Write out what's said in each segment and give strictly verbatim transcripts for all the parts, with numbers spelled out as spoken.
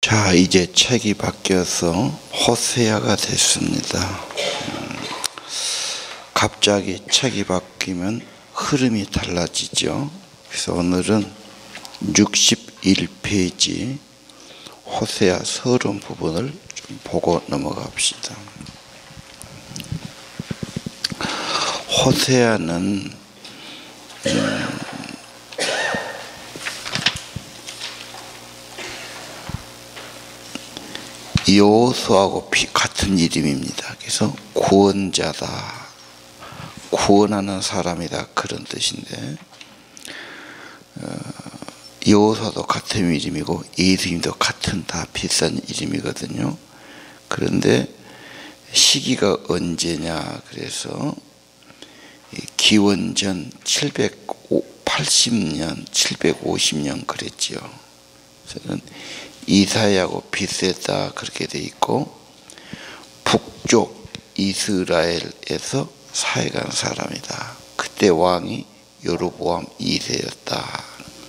자, 이제 책이 바뀌어서 호세아가 됐습니다. 음, 갑자기 책이 바뀌면 흐름이 달라지죠. 그래서 오늘은 육십일 페이지 호세아 서론 부분을 좀 보고 넘어갑시다. 호세아는 음, 여호수아하고 같은 이름입니다. 그래서 구원자다, 구원하는 사람이다, 그런 뜻인데, 어, 여호수아도 같은 이름이고 예수님도 같은 다 비싼 이름이거든요. 그런데 시기가 언제냐, 그래서 기원전 칠백팔십 년, 칠백오십 년 그랬지요. 저는 이사야하고 비슷하다 그렇게 돼 있고, 북쪽 이스라엘에서 사해간 사람이다. 그때 왕이 여로보암 이 세였다.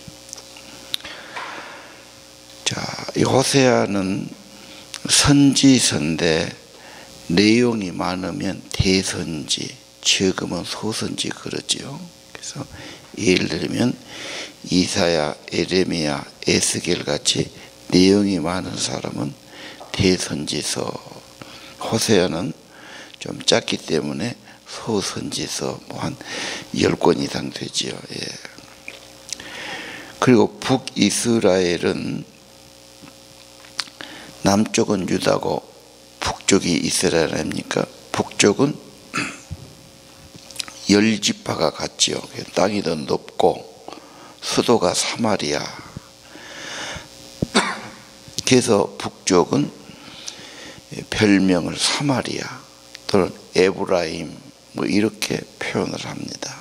자, 이 호세아는 선지서인데 내용이 많으면 대선지, 적으면 소선지 그러지요. 그래서 예를 들면 이사야, 에레미야, 에스겔 같이 내용이 많은 사람은 대선지서, 호세아는 좀 작기 때문에 소선지서 뭐 한 열 권 이상 되지요. 예. 그리고 북이스라엘은 남쪽은 유다고 북쪽이 이스라엘 아닙니까? 북쪽은 열 지파가 같지요. 땅이 더 높고 수도가 사마리아. 그래서 북쪽은 별명을 사마리아 또는 에브라임 뭐 이렇게 표현을 합니다.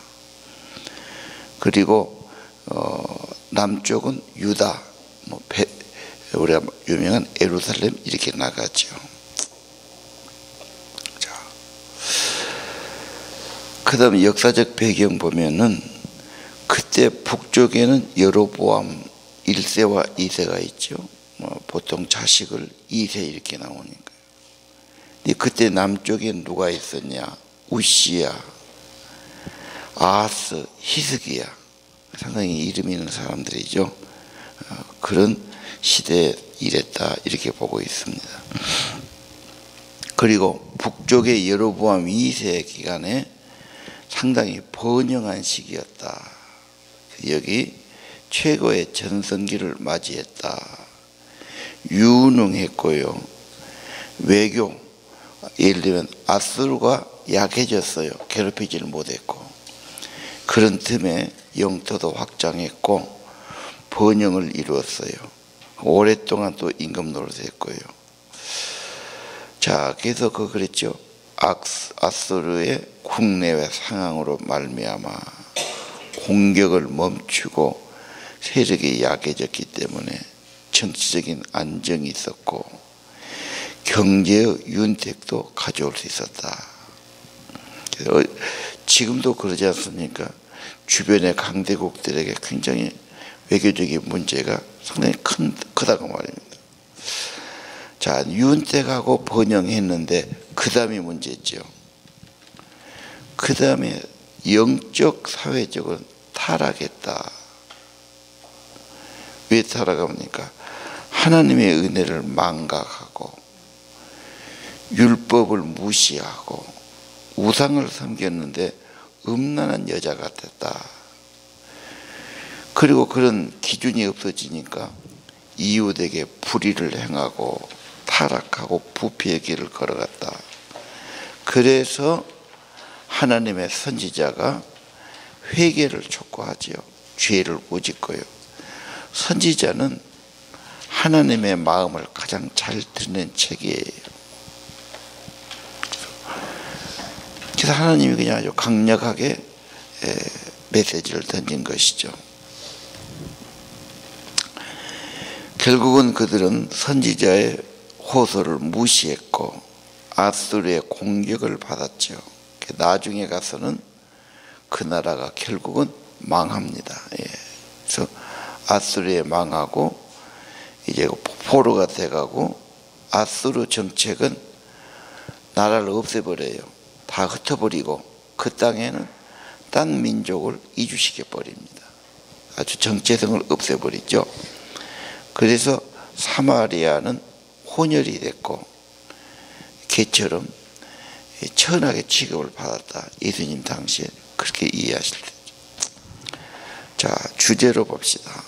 그리고 어, 남쪽은 유다, 뭐 베, 우리가 유명한 예루살렘 이렇게 나가죠. 자, 그다음에 역사적 배경 보면은 그때 북쪽에는 여로보암 일 세와 이 세가 있죠. 뭐 보통 자식을 이 세 이렇게 나오니까. 근데 그때 남쪽에 누가 있었냐? 우시야, 아하스, 히스기야. 상당히 이름 있는 사람들이죠. 어, 그런 시대에 일했다 이렇게 보고 있습니다. 그리고 북쪽의 여로보암 이 세 기간에 상당히 번영한 시기였다. 여기 최고의 전성기를 맞이했다. 유능했고요. 외교, 예를 들면 아수르가 약해졌어요. 괴롭히지를 못했고, 그런 틈에 영토도 확장했고 번영을 이루었어요. 오랫동안 또 임금 노릇했고요. 자, 그래서 그 그랬죠. 아수르의 국내외 상황으로 말미암아 공격을 멈추고 세력이 약해졌기 때문에 정치적인 안정이 있었고 경제의 윤택도 가져올 수 있었다. 지금도 그러지 않습니까? 주변의 강대국들에게 굉장히 외교적인 문제가 상당히 큰, 크다고 말입니다. 자, 윤택하고 번영했는데 그 다음이 문제죠. 그 다음에 영적, 사회적으로 타락했다. 왜 타락합니까? 하나님의 은혜를 망각하고 율법을 무시하고 우상을 섬겼는데 음란한 여자 같았다. 그리고 그런 기준이 없어지니까 이웃에게 불의를 행하고 타락하고 부패의 길을 걸어갔다. 그래서 하나님의 선지자가 회개를 촉구하지요. 죄를 꾸짖고요. 선지자는 하나님의 마음을 가장 잘 듣는 책이에요. 그래서 하나님이 그냥 아주 강력하게 메시지를 던진 것이죠. 결국은 그들은 선지자의 호소를 무시했고 아수르의 공격을 받았죠. 나중에 가서는 그 나라가 결국은 망합니다. 예. 그래서 아수르에 망하고 이제 포로가 돼가고 아수르 정책은 나라를 없애버려요. 다 흩어버리고 그 땅에는 딴 민족을 이주시켜 버립니다. 아주 정체성을 없애버리죠. 그래서 사마리아는 혼혈이 됐고 개처럼 천하의 취급을 받았다. 예수님 당시에 그렇게 이해하실 때죠. 자, 주제로 봅시다.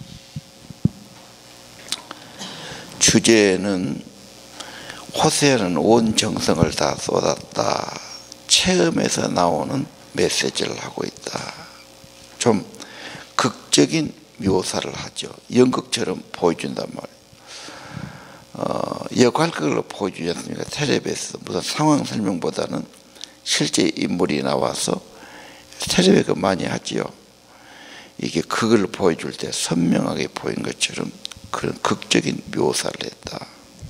주제는 호세아는 온 정성을 다 쏟았다. 체험에서 나오는 메시지를 하고 있다. 좀 극적인 묘사를 하죠. 연극처럼 보여준단 말이에요. 어, 역할극으로 보여주지 않습니까? 텔레비에서 무슨 상황 설명보다는 실제 인물이 나와서 텔레비가 많이 하지요. 이게 그걸 보여줄 때 선명하게 보인 것처럼 그런 극적인 묘사를 했다.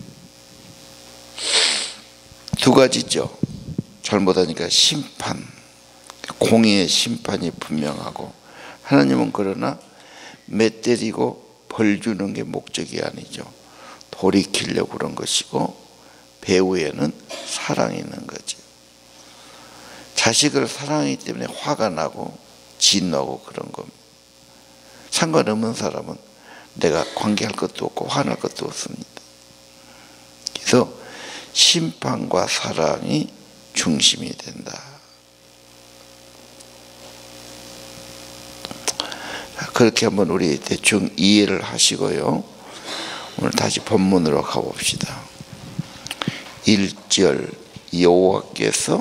두 가지죠. 잘못하니까 심판, 공의의 심판이 분명하고, 하나님은 그러나 매 때리고 벌 주는 게 목적이 아니죠. 돌이키려고 그런 것이고, 배후에는 사랑이 있는 거죠. 자식을 사랑하기 때문에 화가 나고 진노하고 그런 겁니다. 상관없는 사람은 내가 관계할 것도 없고 화날 것도 없습니다. 그래서 심판과 사랑이 중심이 된다. 그렇게 한번 우리 대충 이해를 하시고요. 오늘 다시 본문으로 가봅시다. 일 절, 여호와께서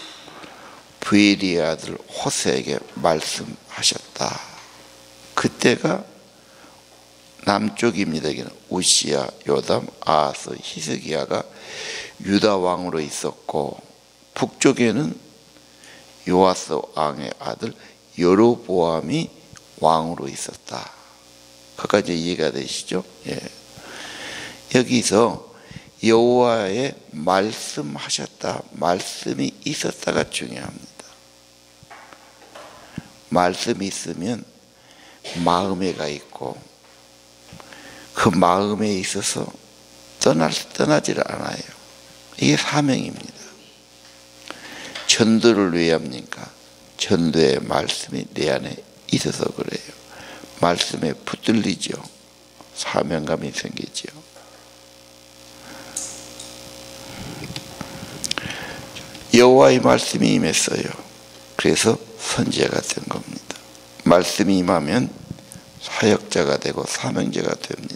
브에리의 아들 호세에게 말씀하셨다. 그때가 남쪽입니다. 여기는 우시야, 요담, 아하스, 히스기야가 유다 왕으로 있었고, 북쪽에는 요아스 왕의 아들 여로보암이 왕으로 있었다. 그까지 이해가 되시죠? 예. 여기서 여호와의 말씀하셨다, 말씀이 있었다가 중요합니다. 말씀이 있으면 마음에가 있고, 그 마음에 있어서 떠날, 떠나질 않아요. 이게 사명입니다. 전도를 왜 합니까? 전도의 말씀이 내 안에 있어서 그래요. 말씀에 붙들리죠. 사명감이 생기죠. 여호와의 말씀이 임했어요. 그래서 선지자가 된 겁니다. 말씀이 임하면 사역자가 되고 사명자가 됩니다.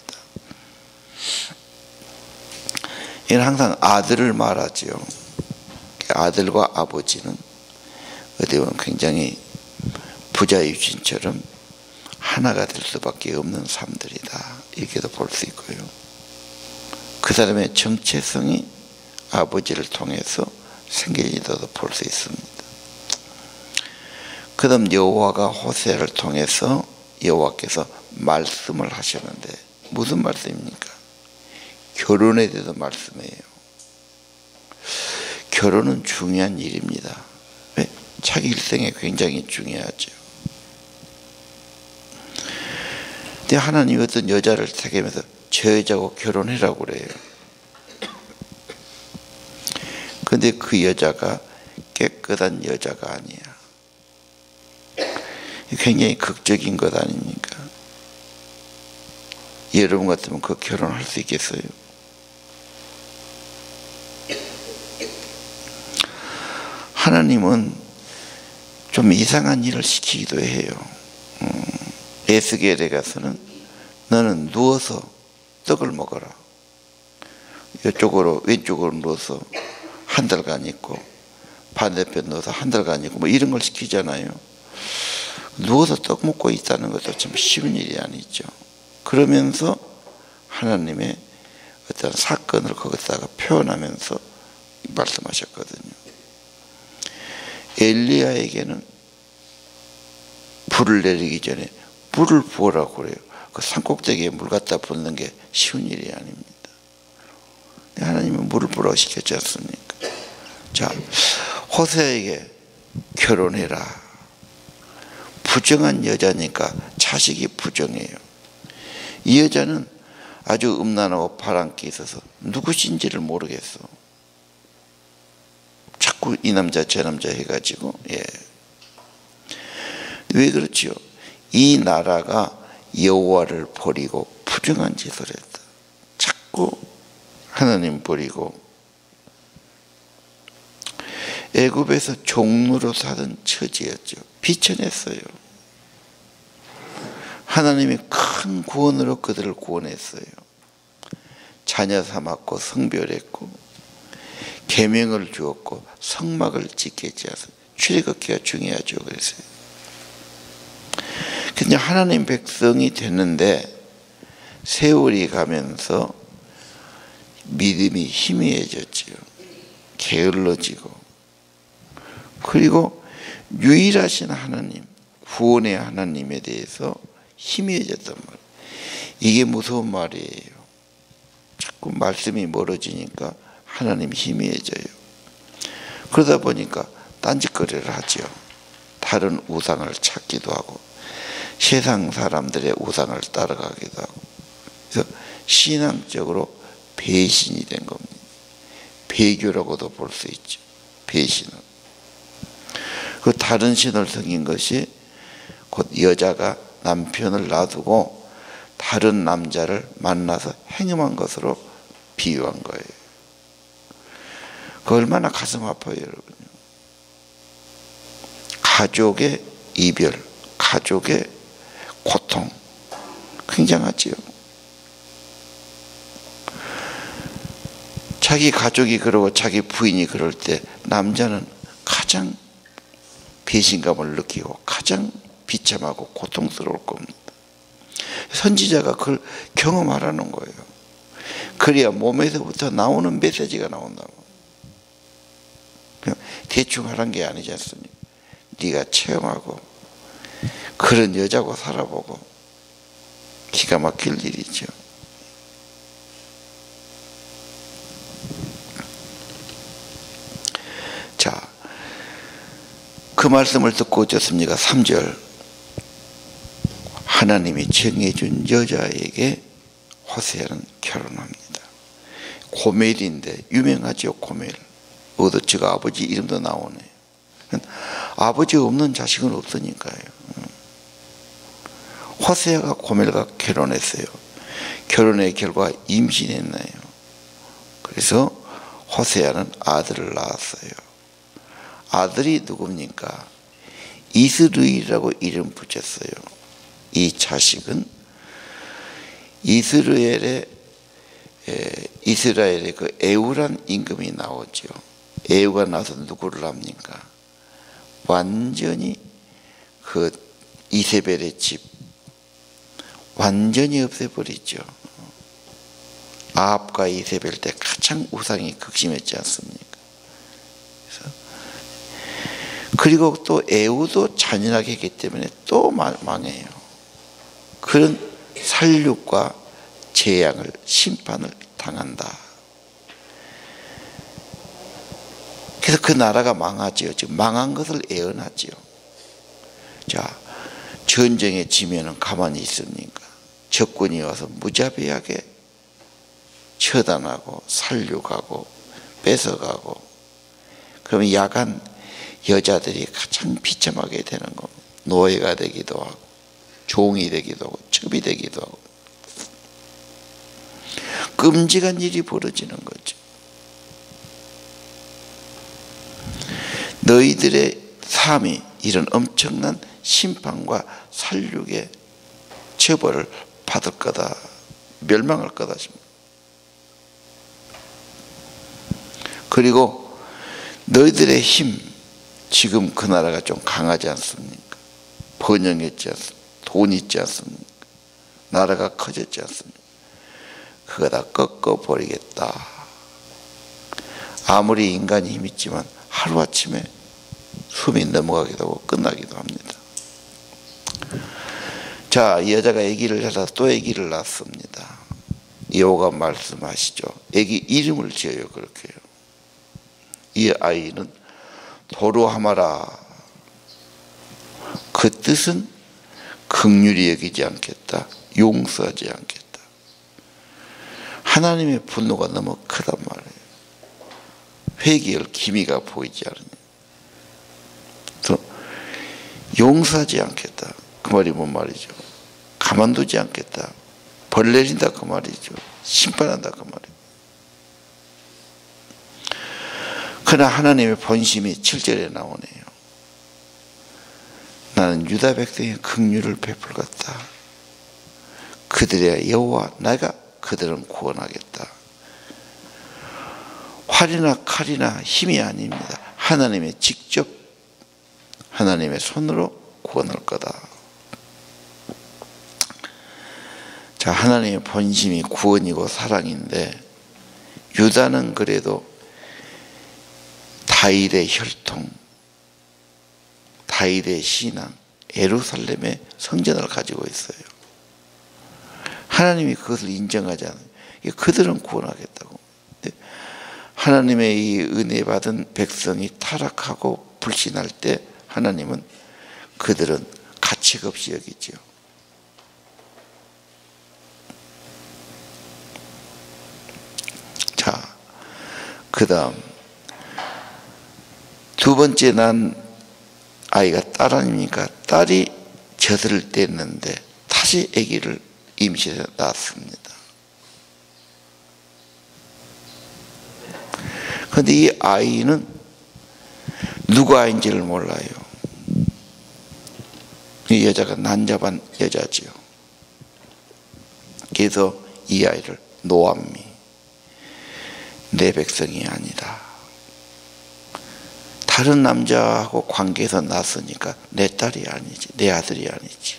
이는 항상 아들을 말하지요. 아들과 아버지는 어디 보면 굉장히 부자 유신처럼 하나가 될 수밖에 없는 삶들이다. 이렇게도 볼 수 있고요. 그 사람의 정체성이 아버지를 통해서 생겨지다도 볼 수 있습니다. 그 다음 여호와가 호세아를 통해서 여호와께서 말씀을 하셨는데, 무슨 말씀입니까? 결혼에 대해서 말씀이에요. 결혼은 중요한 일입니다. 왜? 자기 일생에 굉장히 중요하죠. 근데 하나님이 어떤 여자를 택하면서 저 여자하고 결혼해라고 그래요. 근데 그 여자가 깨끗한 여자가 아니야. 굉장히 극적인 것 아닙니까? 여러분 같으면 그 결혼할 수 있겠어요? 하나님은 좀 이상한 일을 시키기도 해요. 음, 에스겔에 가서는 너는 누워서 떡을 먹어라. 이쪽으로 왼쪽으로 누워서 한 달간 있고 반대편 누워서 한 달간 있고 뭐 이런 걸 시키잖아요. 누워서 떡 먹고 있다는 것도 참 쉬운 일이 아니죠. 그러면서 하나님의 어떤 사건을 거기다가 표현하면서 말씀하셨거든요. 엘리야에게는 불을 내리기 전에 물을 부으라고 그래요. 그 산꼭대기에 물 갖다 붓는 게 쉬운 일이 아닙니다. 하나님은 물을 부으라고 시켰지 않습니까? 자, 호세아에게 결혼해라. 부정한 여자니까 자식이 부정해요. 이 여자는 아주 음란하고 바람기 있어서 누구신지를 모르겠어. 자꾸 이 남자 저 남자 해가지고. 예. 왜 그렇지요? 이 나라가 여호와를 버리고 부정한 짓을 했다. 자꾸 하나님 버리고 애굽에서 종로로 사던 처지였죠. 비천했어요. 하나님이 큰 구원으로 그들을 구원했어요. 자녀 삼았고 성별했고 계명을 주었고 성막을 짓게 하셔서 출애굽기가 중요하죠. 그래서 근데 하나님 백성이 됐는데 세월이 가면서 믿음이 희미해졌지요. 게을러지고 그리고 유일하신 하나님, 구원의 하나님에 대해서 희미해졌단 말이에요. 이게 무서운 말이에요. 자꾸 말씀이 멀어지니까 하나님 희미해져요. 그러다 보니까 딴짓거리를 하죠. 다른 우상을 찾기도 하고 세상 사람들의 우상을 따라가기도 하고. 그래서 신앙적으로 배신이 된 겁니다. 배교라고도 볼 수 있죠. 배신을. 그 다른 신을 섬긴 것이 곧 여자가 남편을 놔두고 다른 남자를 만나서 행음한 것으로 비유한 거예요. 그 얼마나 가슴 아파요, 여러분. 가족의 이별, 가족의 고통, 굉장하지요. 자기 가족이 그러고 자기 부인이 그럴 때 남자는 가장 배신감을 느끼고 가장 비참하고 고통스러울 겁니다. 선지자가 그걸 경험하라는 거예요. 그래야 몸에서부터 나오는 메시지가 나온다고. 그냥 대충 하는 게 아니지 않습니까? 네가 체험하고 그런 여자고 살아보고 기가 막힐 일이죠. 자, 그 말씀을 듣고 어쩌습니까? 삼 절 하나님이 정해준 여자에게 호세아는 결혼합니다. 고멜인데 유명하죠. 고멜. 어도치가 아버지 이름도 나오네. 아버지 없는 자식은 없으니까요. 호세아가 고멜과 결혼했어요. 결혼의 결과 임신했나요. 그래서 호세아는 아들을 낳았어요. 아들이 누굽니까? 이스르엘이라고 이름 붙였어요. 이 자식은 이스라엘의 이스라엘의 그 에우란 임금이 나오죠. 에우가 나서 누구를 합니까? 완전히 그 이세벨의 집 완전히 없애버리죠. 아합과 이세벨 때 가장 우상이 극심했지 않습니까? 그래서 그리고 또 에우도 잔인하게 했기 때문에 또 망해요. 그런 살육과 재앙을 심판을 당한다. 그래서 그 나라가 망하지요. 지금 망한 것을 예언하지요. 자, 전쟁에 지면은 가만히 있습니까? 적군이 와서 무자비하게 처단하고 살육하고 뺏어가고 그러면 야간 여자들이 가장 비참하게 되는 겁니다. 노예가 되기도 하고 종이 되기도 하고 첩이 되기도 하고 끔찍한 일이 벌어지는 거죠. 너희들의 삶이 이런 엄청난 심판과 살육의 처벌을 받을 거다. 멸망할 거다. 그리고 너희들의 힘, 지금 그 나라가 좀 강하지 않습니까? 번영했지 않습니까? 돈 있지 않습니까? 나라가 커졌지 않습니까? 그거 다 꺾어버리겠다. 아무리 인간이 힘 있지만 하루아침에 숨이 넘어가기도 하고 끝나기도 합니다. 자, 이 여자가 아기를 하다 또 아기를 낳습니다. 여호와가 말씀하시죠. 아기 이름을 지어요. 그렇게요. 이 아이는 도로하마라. 그 뜻은 긍휼히 여기지 않겠다. 용서하지 않겠다. 하나님의 분노가 너무 크단 말이에요. 회개할 기미가 보이지 않으니 또 용서하지 않겠다. 그 말이 뭔 말이죠? 가만두지 않겠다. 벌 내린다 그 말이죠. 심판한다 그 말이에요. 그러나 하나님의 본심이 칠 절에 나오네요. 나는 유다 백성의 긍휼을 베풀겠다. 그들의 여호와 내가 그들은 구원하겠다. 활이나 칼이나 힘이 아닙니다. 하나님의 직접 하나님의 손으로 구원할 거다. 자, 하나님의 본심이 구원이고 사랑인데 유다는 그래도 다윗의 혈통, 다윗의 신앙, 예루살렘의 성전을 가지고 있어요. 하나님이 그것을 인정하지 않아요. 그들은 구원하겠다고. 하나님의 이 은혜 받은 백성이 타락하고 불신할 때 하나님은 그들은 가책 없이 여기죠. 자, 그 다음 두 번째 난 아이가 딸 아닙니까? 딸이 젖을 뗐는데 다시 아기를 임신해서 낳았습니다. 그런데 이 아이는 누구 아이인지를 몰라요. 이 여자가 난잡한 여자지요. 그래서 이 아이를 노암미, 내 백성이 아니다. 다른 남자하고 관계에서 낳았으니까 내 딸이 아니지, 내 아들이 아니지.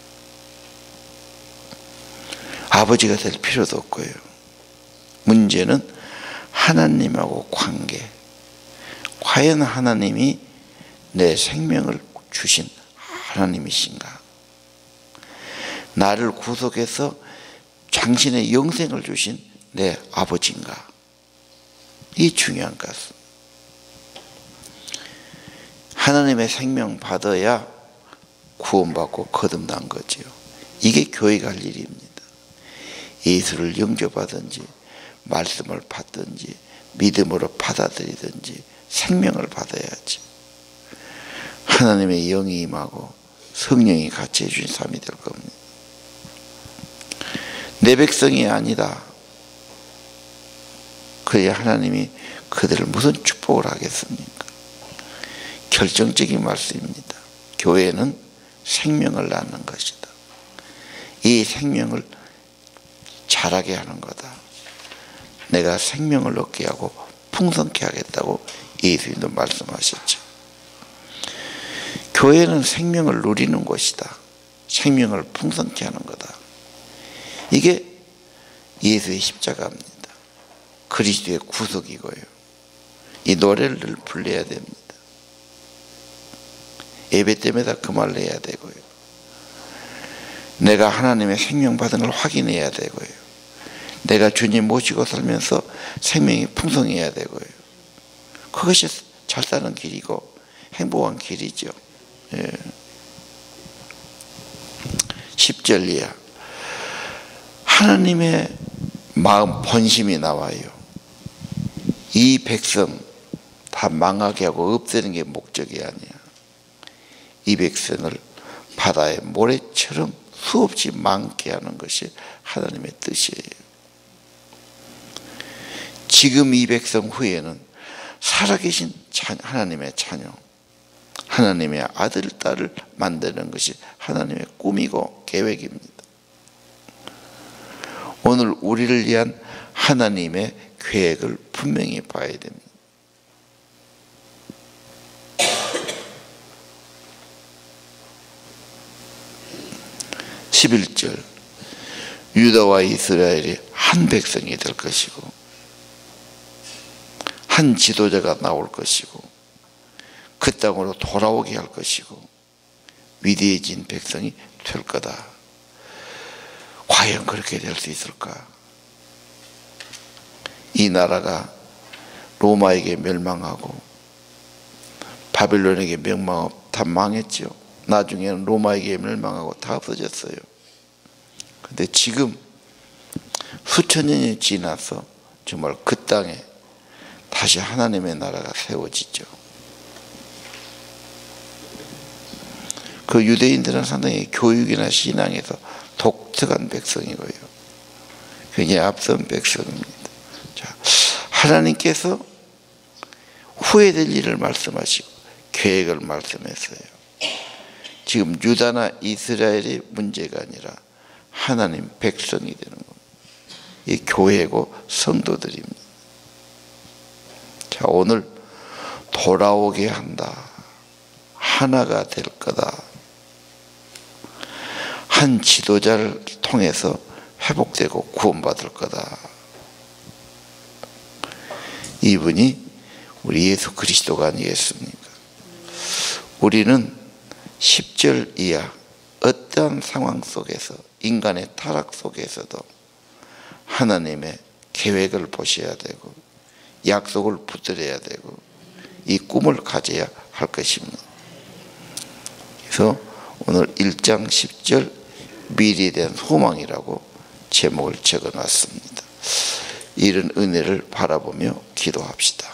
아버지가 될 필요도 없고요. 문제는 하나님하고 관계. 과연 하나님이 내 생명을 주신 하나님이신가? 나를 구속해서 당신의 영생을 주신 내 아버지인가? 이 중요한 것은 하나님의 생명 받아야 구원받고 거듭난 거지요. 이게 교회가 할 일입니다. 예수를 영접하든지 말씀을 받든지 믿음으로 받아들이든지 생명을 받아야지. 하나님의 영이 임하고 성령이 같이 해주신 삶이 될 겁니다. 내 백성이 아니다. 그래야 하나님이 그들을 무슨 축복을 하겠습니까? 결정적인 말씀입니다. 교회는 생명을 낳는 것이다. 이 생명을 자라게 하는 거다. 내가 생명을 얻게 하고 풍성케 하겠다고 예수님도 말씀하셨죠. 교회는 생명을 누리는 곳이다. 생명을 풍성케 하는 거다. 이게 예수의 십자가입니다. 그리스도의 구속이고요. 이 노래를 불러야 됩니다. 예배 때마다 그 말을 해야 되고요. 내가 하나님의 생명 받은 걸 확인해야 되고요. 내가 주님 모시고 살면서 생명이 풍성해야 되고요. 그것이 잘 사는 길이고 행복한 길이죠. 예. 십 절 이하 하나님의 마음 본심이 나와요. 이 백성 다 망하게 하고 없애는 게 목적이 아니야. 이 백성을 바다의 모래처럼 수없이 많게 하는 것이 하나님의 뜻이에요. 지금 이 백성 후에는 살아계신 하나님의 자녀, 하나님의 아들, 딸을 만드는 것이 하나님의 꿈이고 계획입니다. 오늘 우리를 위한 하나님의 계획을 분명히 봐야 됩니다. 십일 절 유다와 이스라엘이 한 백성이 될 것이고 한 지도자가 나올 것이고 그 땅으로 돌아오게 할 것이고 위대해진 백성이 될 거다. 과연 그렇게 될 수 있을까? 이 나라가 로마에게 멸망하고 바빌론에게 멸망하고 다 망했죠. 나중에는 로마에게 멸망하고 다 없어졌어요. 근데 지금 수천 년이 지나서 정말 그 땅에 다시 하나님의 나라가 세워지죠. 그 유대인들은 상당히 교육이나 신앙에서 독특한 백성이고요. 굉장히 앞선 백성입니다. 자, 하나님께서 후회될 일을 말씀하시고 계획을 말씀했어요. 지금 유다나 이스라엘의 문제가 아니라 하나님 백성이 되는 겁니다. 이 교회고 성도들입니다. 자, 오늘 돌아오게 한다. 하나가 될 거다. 한 지도자를 통해서 회복되고 구원받을 거다. 이분이 우리 예수 그리스도가 아니겠습니까? 우리는 십 절 이하 어떠한 상황 속에서, 인간의 타락 속에서도 하나님의 계획을 보셔야 되고 약속을 붙들어야 되고 이 꿈을 가져야 할 것입니다. 그래서 오늘 일 장 십 절 미래에 대한 소망이라고 제목을 적어놨습니다. 이런 은혜를 바라보며 기도합시다.